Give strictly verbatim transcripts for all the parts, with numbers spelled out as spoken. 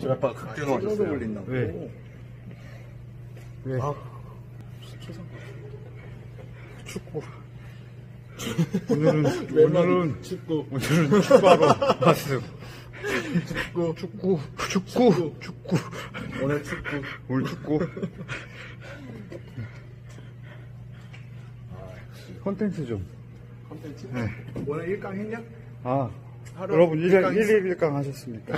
제가 아까 극대노 하셨어요. 올린다고. 네. 네. 아, 축구. 오늘은, 오늘은, 축구. 오늘은 축구하러 왔어요. 축구. 축구, 축구, 축구. 오늘 축구. 오늘 축구. 컨텐츠 좀. 컨텐츠? 네. 오늘 일 강 했냐? 아, 하루 여러분 일 일강 일 일 일 강 하셨습니까?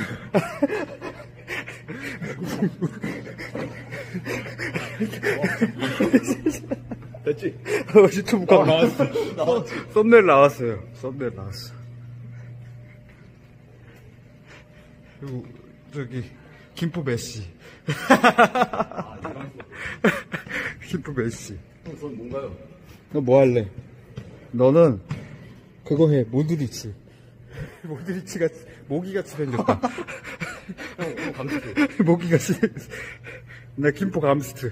됐지? 유튜브 각 나왔어. 나왔지. 썸네일 나왔어요. 썸네일 나왔어. 그리고 저기 김포 메시. 아, 이런 김포 메시. 형, 그건 뭔가요? 너 뭐 할래? 너는 그거 해. 모드리치. 모드리치가 모기같이 생겼다. 형, 형 감스트. 모기같이 생겼어. 나 김포 감스트.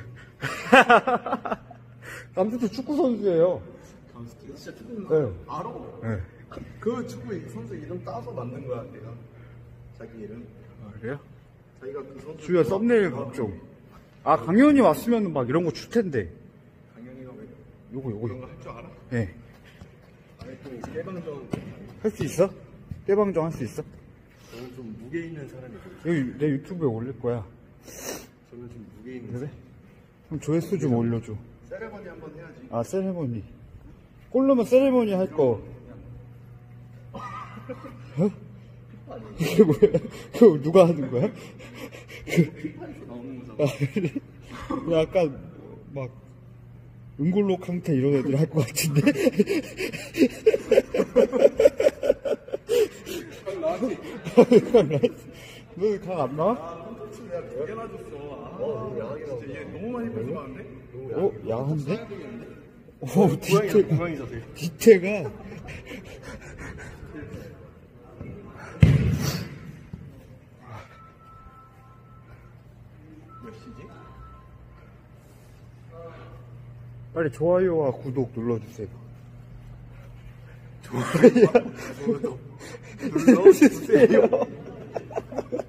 감스트 축구 선수예요. 감스트? 진짜 축구 네. 알아? 네. 그 축구 선수 이름 따서 만든 거야, 내가. 자기 이름. 아, 그래요? 자기가 그 선수. 주야 썸네일 각 좀. 아, 강현이 왔으면 막 이런 거 줄 텐데. 강현이가 왜 요거 요거. 이런 거 할 줄 알아? 네. 아니, 또 깨방정. 할 수 있어? 깨방정 할 수 있어? 저는 좀 무게 있는 사람이거든요. 여기 내 유튜브에 올릴 거야. 저는 좀 무게 있는 그래? 사람. 그럼 조회수 좀 올려줘. 세레머니 한번 해야지. 아, 세레모니. 골 넣으면 세레모니 할 거. 어? 이게 뭐야? 그거 누가 하는 거야? 피파에서 나오는 거잖아. 아, 그래? 약간, 막, 은골로 캉테 이런 애들 할 것 같은데? 너 강 안 나와? 아, 콘텐츠 내가 두 개나 줬어. 아, 너무 야하게 나왔다. 진짜 얘 너무 많이 뺏어가는데? 어? 야한데? 오, 고양이, 뒤태가, 고양이 자세. 뒤태가. 몇 시지? 빨리 좋아요와 구독 눌러주세요. 좋아요. 눌러주세요.